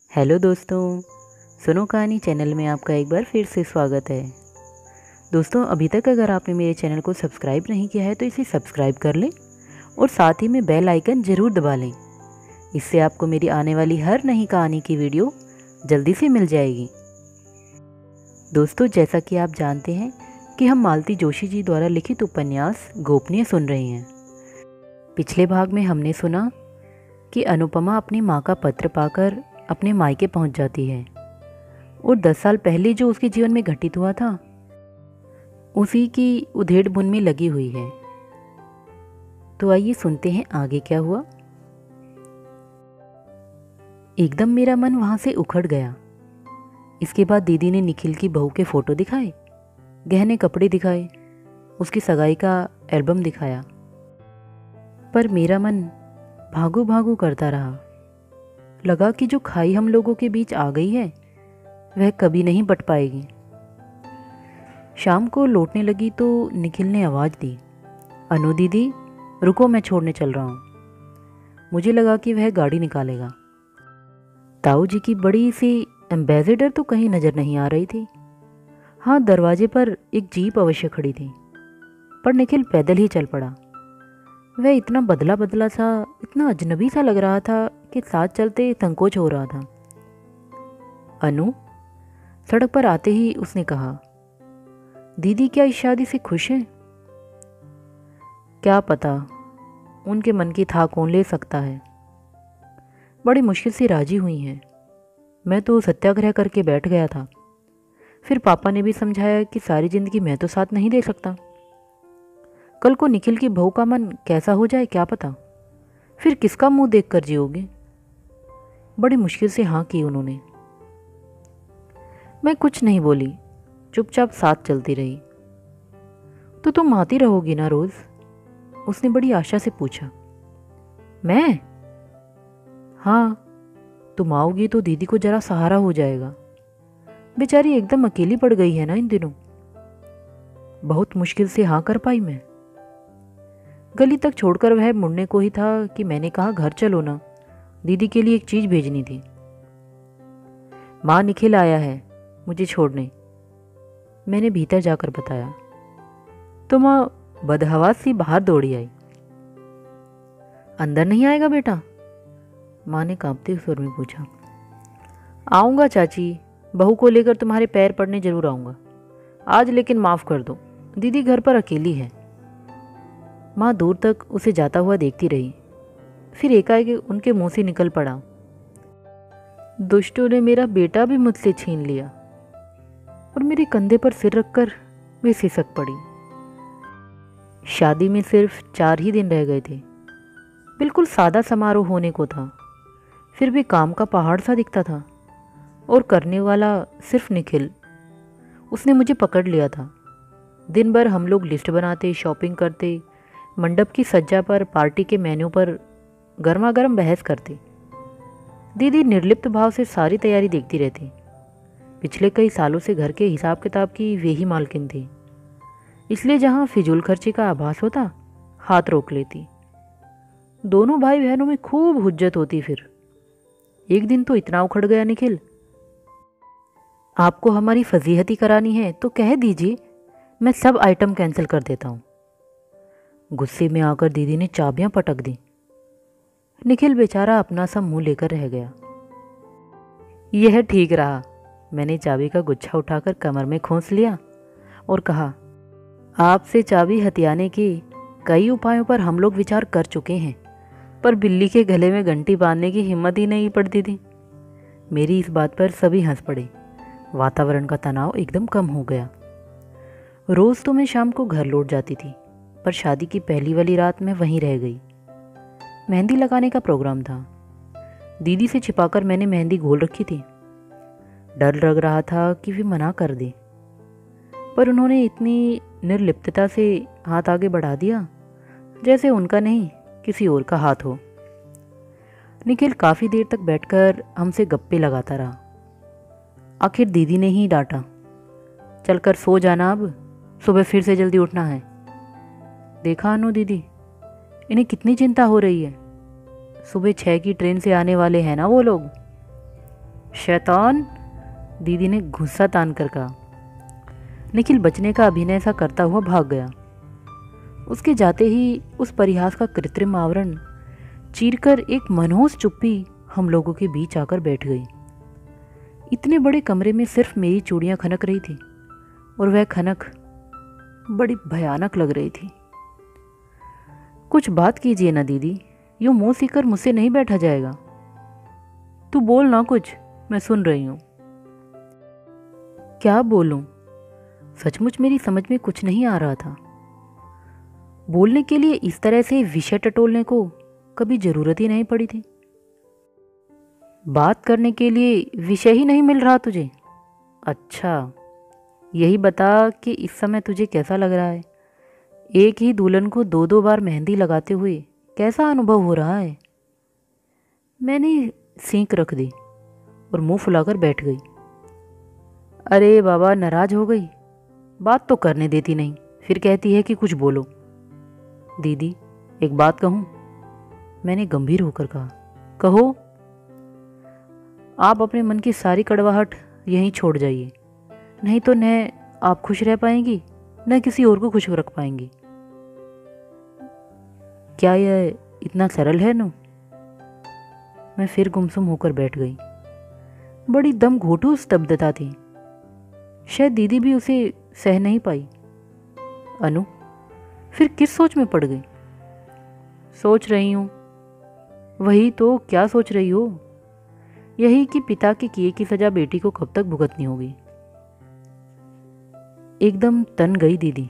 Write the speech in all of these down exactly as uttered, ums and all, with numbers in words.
Hello दोस्तों, सुनो कहानी चैनल में आपका एक बार फिर से स्वागत है। दोस्तों, अभी तक अगर आपने मेरे चैनल को सब्सक्राइब नहीं किया है तो इसे सब्सक्राइब कर लें और साथ ही में बेल आइकन ज़रूर दबा लें। इससे आपको मेरी आने वाली हर नई कहानी की वीडियो जल्दी से मिल जाएगी। दोस्तों, जैसा कि आप जानते हैं कि हम मालती जोशी जी द्वारा लिखित उपन्यास गोपनीय सुन रहे हैं। पिछले भाग में हमने सुना कि अनुपमा अपनी माँ का पत्र पाकर अपने मायके पहुंच जाती है और दस साल पहले जो उसके जीवन में घटित हुआ था उसी की उधेड़ बुन में लगी हुई है। तो आइए सुनते हैं आगे क्या हुआ। एकदम मेरा मन वहां से उखड़ गया। इसके बाद दीदी ने निखिल की बहू के फोटो दिखाए, गहने कपड़े दिखाए, उसकी सगाई का एल्बम दिखाया, पर मेरा मन भागू भागू करता रहा। लगा कि जो खाई हम लोगों के बीच आ गई है वह कभी नहीं बट पाएगी। शाम को लौटने लगी तो निखिल ने आवाज़ दी, अनु दीदी रुको, मैं छोड़ने चल रहा हूँ। मुझे लगा कि वह गाड़ी निकालेगा। ताऊ जी की बड़ी सी एम्बेसडर तो कहीं नज़र नहीं आ रही थी। हाँ, दरवाजे पर एक जीप अवश्य खड़ी थी, पर निखिल पैदल ही चल पड़ा। वह इतना बदला बदला सा, इतना अजनबी सा लग रहा था कि साथ चलते संकोच हो रहा था। अनु, सड़क पर आते ही उसने कहा, दीदी क्या इस शादी से खुश हैं? क्या पता, उनके मन की था कौन ले सकता है। बड़ी मुश्किल से राजी हुई हैं। मैं तो सत्याग्रह करके बैठ गया था। फिर पापा ने भी समझाया कि सारी जिंदगी मैं तो साथ नहीं दे सकता। कल को निखिल की बहू का मन कैसा हो जाए क्या पता, फिर किसका मुंह देखकर जियोगे। बड़ी मुश्किल से हाँ की उन्होंने। मैं कुछ नहीं बोली, चुपचाप साथ चलती रही। तो तुम आती रहोगी ना रोज? उसने बड़ी आशा से पूछा। मैं? हाँ, तुम आओगी तो दीदी को जरा सहारा हो जाएगा। बेचारी एकदम अकेली पड़ गई है ना इन दिनों। बहुत मुश्किल से हाँ कर पाई मैं। गली तक छोड़कर वह मुड़ने को ही था कि मैंने कहा, घर चलो ना, दीदी के लिए एक चीज भेजनी थी। माँ, निखिल आया है मुझे छोड़ने, मैंने भीतर जाकर बताया। तो माँ बदहवास सी बाहर दौड़ी आई। अंदर नहीं आएगा बेटा? माँ ने कांपते स्वर में पूछा। आऊँगा चाची, बहू को लेकर तुम्हारे पैर पड़ने जरूर आऊँगा आज, लेकिन माफ़ कर दो, दीदी घर पर अकेली है। माँ दूर तक उसे जाता हुआ देखती रही, फिर एकाएक उनके मुंह से निकल पड़ा, दुष्टों ने मेरा बेटा भी मुझसे छीन लिया। और मेरे कंधे पर सिर रखकर वे सिसक पड़ी। शादी में सिर्फ चार ही दिन रह गए थे। बिल्कुल सादा समारोह होने को था, फिर भी काम का पहाड़ सा दिखता था, और करने वाला सिर्फ निखिल। उसने मुझे पकड़ लिया था। दिन भर हम लोग लिस्ट बनाते, शॉपिंग करते, मंडप की सज्जा पर, पार्टी के मेन्यू पर गर्मा गर्म बहस करते। दीदी निर्लिप्त भाव से सारी तैयारी देखती रहती। पिछले कई सालों से घर के हिसाब किताब की वे ही मालकिन थी, इसलिए जहाँ फिजूल खर्ची का आभास होता हाथ रोक लेती। दोनों भाई बहनों में खूब हुज्जत होती। फिर एक दिन तो इतना उखड़ गया निखिल, आपको हमारी फजीहती करानी है तो कह दीजिए, मैं सब आइटम कैंसिल कर देता हूँ। गुस्से में आकर दीदी ने चाबियां पटक दी। निखिल बेचारा अपना सा मुंह लेकर रह गया। यह ठीक रहा। मैंने चाबी का गुच्छा उठाकर कमर में खोस लिया और कहा, आपसे चाबी हथियाने के कई उपायों पर हम लोग विचार कर चुके हैं, पर बिल्ली के गले में घंटी बांधने की हिम्मत ही नहीं पड़ती थी। मेरी इस बात पर सभी हंस पड़े। वातावरण का तनाव एकदम कम हो गया। रोज तो मैं शाम को घर लौट जाती थी, पर शादी की पहली वाली रात में वहीं रह गई। मेहंदी लगाने का प्रोग्राम था। दीदी से छिपाकर मैंने मेहंदी घोल रखी थी। डर लग रहा था कि वे मना कर दे, पर उन्होंने इतनी निर्लिप्तता से हाथ आगे बढ़ा दिया जैसे उनका नहीं किसी और का हाथ हो। निखिल काफ़ी देर तक बैठकर हमसे गप्पे लगाता रहा। आखिर दीदी ने ही डांटा, चलकर सो जाना, अब सुबह फिर से जल्दी उठना है। देखा अनु दीदी, इन्हें कितनी चिंता हो रही है। सुबह छः की ट्रेन से आने वाले हैं ना वो लोग। शैतान, दीदी ने गुस्सा तान कर कहा। निखिल बचने का अभिनय सा करता हुआ भाग गया। उसके जाते ही उस परिहास का कृत्रिम आवरण चीरकर एक मनहूस चुप्पी हम लोगों के बीच आकर बैठ गई। इतने बड़े कमरे में सिर्फ मेरी चूड़ियां खनक रही थी और वह खनक बड़ी भयानक लग रही थी। कुछ बात कीजिए ना दीदी, यूं मुंह सीकर मुझसे नहीं बैठा जाएगा। तू बोल ना कुछ, मैं सुन रही हूं। क्या बोलूं? सचमुच मेरी समझ में कुछ नहीं आ रहा था। बोलने के लिए इस तरह से विषय टटोलने को कभी जरूरत ही नहीं पड़ी थी। बात करने के लिए विषय ही नहीं मिल रहा तुझे? अच्छा, यही बता कि इस समय तुझे कैसा लग रहा है? एक ही दुल्हन को दो दो बार मेहंदी लगाते हुए कैसा अनुभव हो रहा है? मैंने सींक रख दी और मुंह फुलाकर बैठ गई। अरे बाबा, नाराज हो गई? बात तो करने देती नहीं, फिर कहती है कि कुछ बोलो। दीदी, एक बात कहूं? मैंने गंभीर होकर कहा। कहो। आप अपने मन की सारी कड़वाहट यहीं छोड़ जाइए, नहीं तो न आप खुश रह पाएंगी न किसी और को खुश रख पाएंगी। क्या यह इतना सरल है नु? मैं फिर गुमसुम होकर बैठ गई। बड़ी दम घोटू स्तब्धता थी। शायद दीदी भी उसे सह नहीं पाई। अनु, फिर किस सोच में पड़ गई? सोच रही हूँ। वही तो, क्या सोच रही हो? यही कि पिता के किए की सजा बेटी को कब तक भुगतनी होगी। एकदम तन गई दीदी।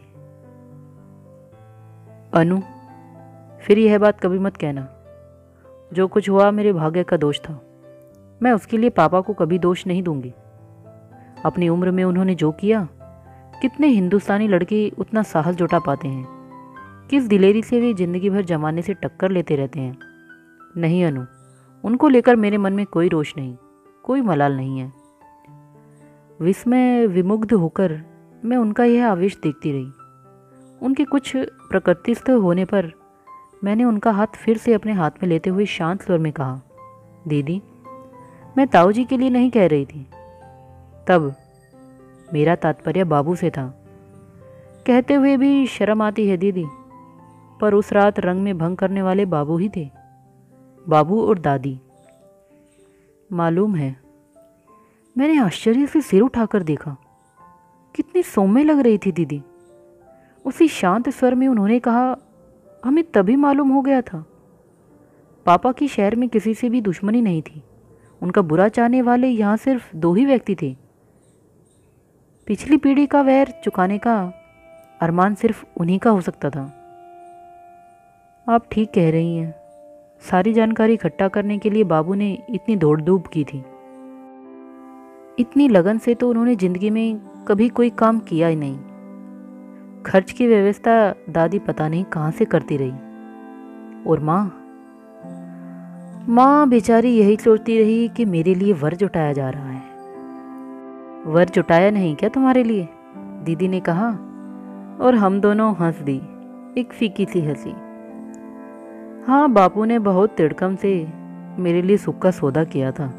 अनु, फिर यह बात कभी मत कहना। जो कुछ हुआ मेरे भाग्य का दोष था। मैं उसके लिए पापा को कभी दोष नहीं दूंगी। अपनी उम्र में उन्होंने जो किया, कितने हिंदुस्तानी लड़के उतना साहस जुटा पाते हैं? किस दिलेरी से वे जिंदगी भर जमाने से टक्कर लेते रहते हैं? नहीं अनु, उनको लेकर मेरे मन में कोई रोष नहीं, कोई मलाल नहीं है। विस्मय विमुग्ध होकर मैं उनका यह आवेश देखती रही। उनके कुछ प्रकृतिस्थ होने पर मैंने उनका हाथ फिर से अपने हाथ में लेते हुए शांत स्वर में कहा, दीदी, मैं ताऊ जी के लिए नहीं कह रही थी। तब मेरा तात्पर्य बाबू से था। कहते हुए भी शर्म आती है दीदी, पर उस रात रंग में भंग करने वाले बाबू ही थे, बाबू और दादी। मालूम है। मैंने आश्चर्य से सिर उठाकर देखा। कितनी सौम्य लग रही थी दीदी। उसी शांत स्वर में उन्होंने कहा, हमें तभी मालूम हो गया था। पापा की शहर में किसी से भी दुश्मनी नहीं थी। उनका बुरा चाहने वाले यहाँ सिर्फ दो ही व्यक्ति थे। पिछली पीढ़ी का वैर चुकाने का अरमान सिर्फ उन्हीं का हो सकता था। आप ठीक कह रही हैं। सारी जानकारी इकट्ठा करने के लिए बाबू ने इतनी दौड़ धूप की थी। इतनी लगन से तो उन्होंने जिंदगी में कभी कोई काम किया ही नहीं। खर्च की व्यवस्था दादी पता नहीं कहाँ से करती रही। और माँ माँ बेचारी यही सोचती रही कि मेरे लिए वर जुटाया जा रहा है। वर जुटाया नहीं क्या तुम्हारे लिए? दीदी ने कहा और हम दोनों हंस दी, एक फीकी सी हंसी। हाँ, बापू ने बहुत तिड़कम से मेरे लिए सुख का सौदा किया था।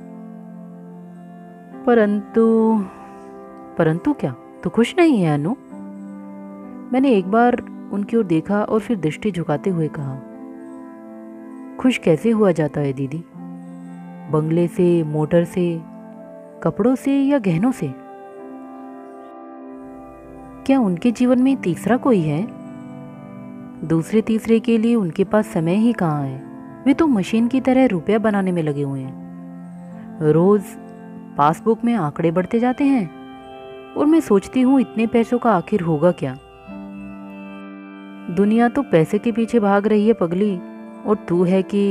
परंतु परंतु क्या? तो खुश नहीं है अनु? मैंने एक बार उनकी ओर देखा और फिर दृष्टि झुकाते हुए कहा, खुश कैसे हुआ जाता है दीदी? बंगले से, मोटर से, कपड़ों से या गहनों से? क्या उनके जीवन में तीसरा कोई है? दूसरे तीसरे के लिए उनके पास समय ही कहाँ है। वे तो मशीन की तरह रुपया बनाने में लगे हुए हैं। रोज पासबुक में आंकड़े बढ़ते जाते हैं और मैं सोचती हूँ इतने पैसों का आखिर होगा क्या? दुनिया तो पैसे के पीछे भाग रही है पगली, और तू है कि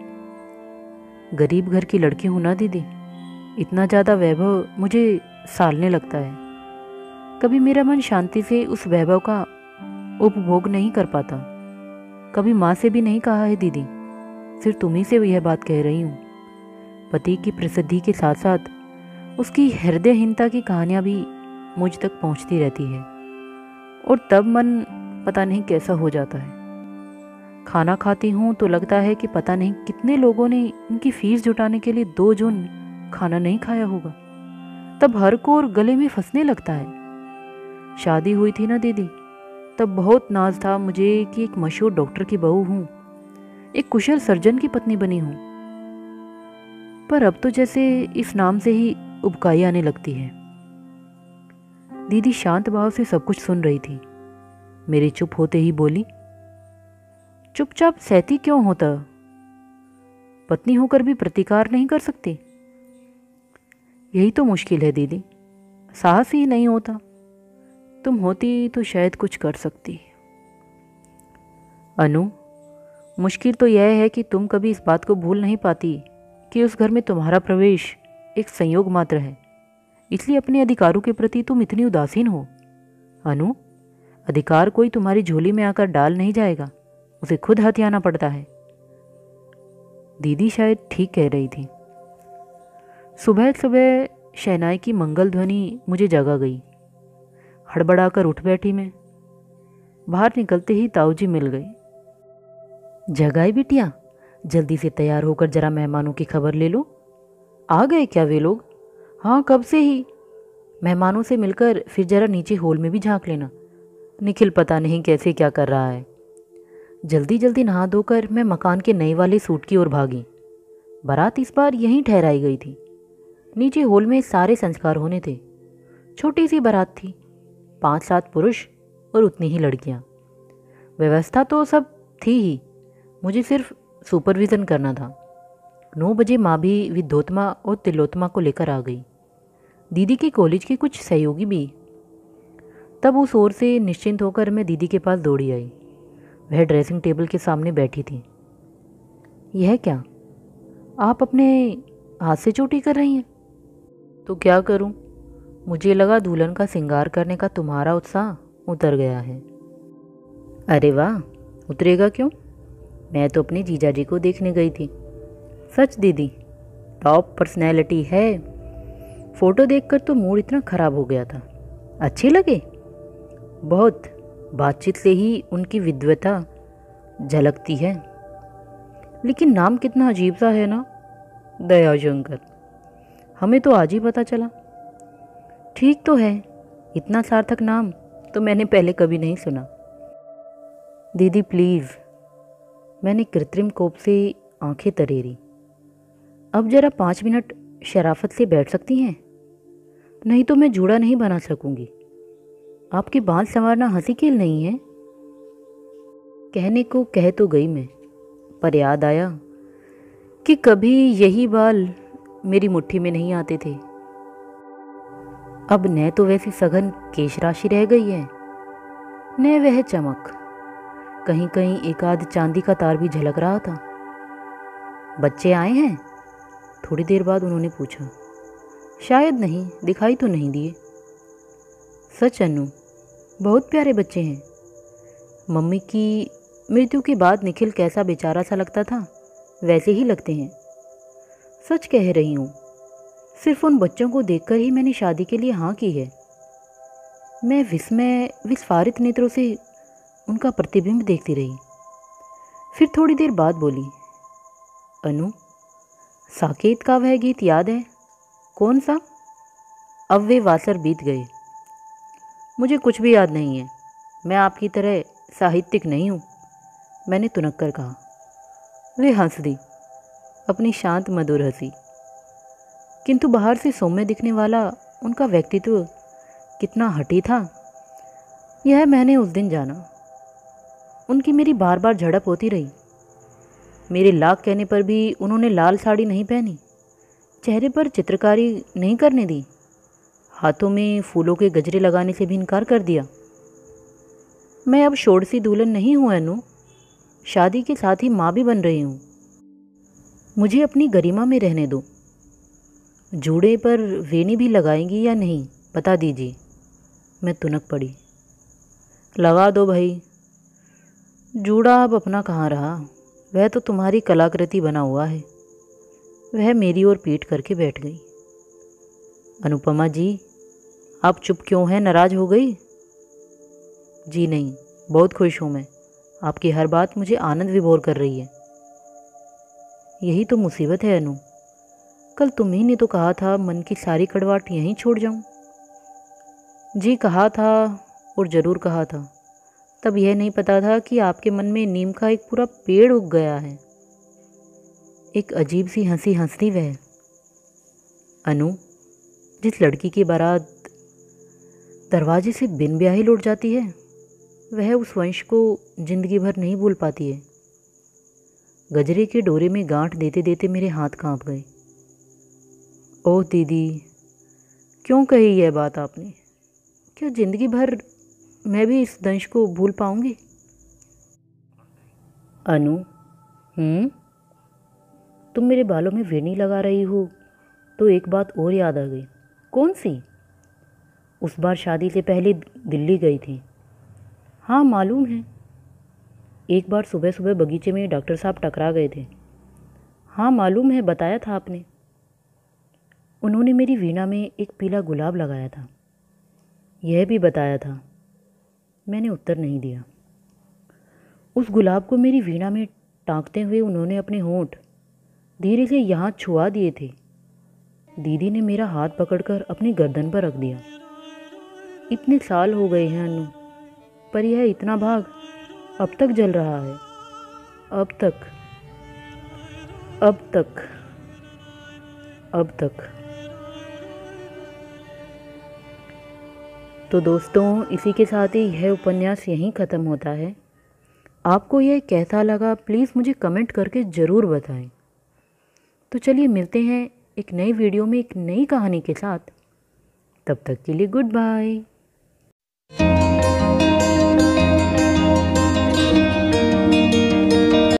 गरीब घर की लड़की हूं ना दीदी। इतना ज़्यादा वैभव मुझे सालने लगता है। कभी मेरा मन शांति से उस वैभव का उपभोग नहीं कर पाता। कभी माँ से भी नहीं कहा है दीदी, सिर्फ तुम्ही से यह बात कह रही हूँ। पति की प्रसिद्धि के साथ साथ उसकी हृदयहीनता की कहानियाँ भी मुझ तक पहुँचती रहती है, और तब मन पता नहीं कैसा हो जाता है। खाना खाती हूँ तो लगता है कि पता नहीं कितने लोगों ने इनकी फीस जुटाने के लिए दो जून खाना नहीं खाया होगा, तब हर कोर गले में फंसने लगता है। शादी हुई थी ना दीदी, तब बहुत नाज था मुझे कि एक मशहूर डॉक्टर की बहू हूँ, एक कुशल सर्जन की पत्नी बनी हूँ। पर अब तो जैसे इस नाम से ही उबकाई आने लगती है। दीदी शांत भाव से सब कुछ सुन रही थी। मेरे चुप होते ही बोली, चुपचाप सहती क्यों होता? पत्नी होकर भी प्रतिकार नहीं कर सकती? यही तो मुश्किल है दीदी, साहस ही नहीं होता। तुम होती तो शायद कुछ कर सकती। अनु, मुश्किल तो यह है कि तुम कभी इस बात को भूल नहीं पाती कि उस घर में तुम्हारा प्रवेश एक संयोग मात्र है, इसलिए अपने अधिकारों के प्रति तुम इतनी उदासीन हो। अनु, अधिकार कोई तुम्हारी झोली में आकर डाल नहीं जाएगा, उसे खुद हाथ आना पड़ता है। दीदी शायद ठीक कह रही थी। सुबह सुबह शहनाई की मंगल ध्वनि मुझे जगा गई। हड़बड़ाकर उठ बैठी मैं। बाहर निकलते ही ताऊजी मिल गए। जगाई बिटिया, जल्दी से तैयार होकर जरा मेहमानों की खबर ले लो। आ गए क्या वे लोग? हाँ, कब से ही। मेहमानों से मिलकर फिर जरा नीचे हॉल में भी झांक लेना। निखिल पता नहीं कैसे क्या कर रहा है। जल्दी जल्दी नहा धोकर मैं मकान के नए वाले सूट की ओर भागी। बारात इस बार यहीं ठहराई गई थी। नीचे हॉल में सारे संस्कार होने थे। छोटी सी बारात थी, पांच सात पुरुष और उतनी ही लड़कियां। व्यवस्था तो सब थी ही, मुझे सिर्फ सुपरविज़न करना था। नौ बजे माँ भी विद्योत्मा और तिलोत्मा को लेकर आ गई, दीदी के कॉलेज के कुछ सहयोगी भी। तब उस ओर से निश्चिंत होकर मैं दीदी के पास दौड़ी आई। वह ड्रेसिंग टेबल के सामने बैठी थी। यह क्या, आप अपने हाथ से चोटी कर रही हैं? तो क्या करूं, मुझे लगा दुल्हन का श्रृंगार करने का तुम्हारा उत्साह उतर गया है। अरे वाह, उतरेगा क्यों? मैं तो अपने जीजाजी को देखने गई थी। सच दीदी, टॉप पर्सनैलिटी है। फ़ोटो देखकर तो मूड इतना ख़राब हो गया था। अच्छे लगे? बहुत। बातचीत से ही उनकी विद्वता झलकती है। लेकिन नाम कितना अजीब सा है ना, दयाशंकर। हमें तो आज ही पता चला। ठीक तो है, इतना सार्थक नाम तो मैंने पहले कभी नहीं सुना। दीदी प्लीज़, मैंने कृत्रिम कोप से आंखें तरेरी। अब जरा पाँच मिनट शराफत से बैठ सकती हैं? नहीं तो मैं जूड़ा नहीं बना सकूंगी। आपके बाल संवारना हंसी खेल नहीं है। कहने को कह तो गई मैं, पर याद आया कि कभी यही बाल मेरी मुट्ठी में नहीं आते थे। अब न तो वैसी सघन केश राशि रह गई है, न वह चमक। कहीं कहीं एक आध चांदी का तार भी झलक रहा था। बच्चे आए हैं? थोड़ी देर बाद उन्होंने पूछा। शायद नहीं, दिखाई तो नहीं दिए। सच अनु, बहुत प्यारे बच्चे हैं। मम्मी की मृत्यु के बाद निखिल कैसा बेचारा सा लगता था, वैसे ही लगते हैं। सच कह रही हूँ, सिर्फ उन बच्चों को देखकर ही मैंने शादी के लिए हाँ की है। मैं विस्मय विस्फारित नेत्रों से उनका प्रतिबिंब देखती रही। फिर थोड़ी देर बाद बोली, अनु, साकेत का वह गीत याद है? कौन सा? अब वे वासर बीत गए। मुझे कुछ भी याद नहीं है। मैं आपकी तरह साहित्यिक नहीं हूँ, मैंने तुनक कर कहा। वे हंस दी, अपनी शांत मधुर हंसी। किंतु बाहर से सौम्य दिखने वाला उनका व्यक्तित्व कितना हठी था, यह मैंने उस दिन जाना। उनकी मेरी बार बार झड़प होती रही। मेरे लाख कहने पर भी उन्होंने लाल साड़ी नहीं पहनी, चेहरे पर चित्रकारी नहीं करने दी, हाथों में फूलों के गजरे लगाने से भी इनकार कर दिया। मैं अब षोडशी दुल्हन नहीं हूँ अनु, शादी के साथ ही माँ भी बन रही हूँ। मुझे अपनी गरिमा में रहने दो। जूड़े पर वेणी भी लगाएंगी या नहीं बता दीजिए। मैं तुनक पड़ी। लगा दो भाई। जूड़ा अब अपना कहाँ रहा, वह तो तुम्हारी कलाकृति बना हुआ है। वह मेरी ओर पीठ करके बैठ गई। अनुपमा जी, आप चुप क्यों हैं? नाराज़ हो गई? जी नहीं, बहुत खुश हूँ मैं। आपकी हर बात मुझे आनंद विभोर कर रही है। यही तो मुसीबत है अनु, कल तुम्ही ने तो कहा था मन की सारी कड़वाहट यहीं छोड़ जाऊं। जी कहा था, और ज़रूर कहा था। तब यह नहीं पता था कि आपके मन में नीम का एक पूरा पेड़ उग गया है। एक अजीब सी हंसी हंसती वह। अनु, जिस लड़की की बारात दरवाजे से बिन ब्याही लौट जाती है, वह उस वंश को जिंदगी भर नहीं भूल पाती है। गजरे के डोरे में गांठ देते देते मेरे हाथ कांप गए। ओह दीदी, क्यों कही यह बात आपने? क्या जिंदगी भर मैं भी इस दंश को भूल पाऊंगी? अनु, हम्म तुम मेरे बालों में वेणी लगा रही हो तो एक बात और याद आ गई। कौन सी? उस बार शादी से पहले दिल्ली गई थी। हाँ मालूम है। एक बार सुबह सुबह बगीचे में डॉक्टर साहब टकरा गए थे। हाँ मालूम है, बताया था आपने। उन्होंने मेरी वीणा में एक पीला गुलाब लगाया था, यह भी बताया था। मैंने उत्तर नहीं दिया। उस गुलाब को मेरी वीणा में टाँकते हुए उन्होंने अपने होंठ धीरे से यहाँ छुआ दिए थे। दीदी ने मेरा हाथ पकड़कर अपनी गर्दन पर रख दिया। इतने साल हो गए हैं अनु, पर यह इतना भाग अब तक जल रहा है। अब तक, अब तक, अब तक। तो दोस्तों, इसी के साथ ही यह उपन्यास यहीं ख़त्म होता है। आपको यह कैसा लगा प्लीज़ मुझे कमेंट करके ज़रूर बताएं। तो चलिए मिलते हैं एक नई वीडियो में एक नई कहानी के साथ। तब तक के लिए गुड बाय।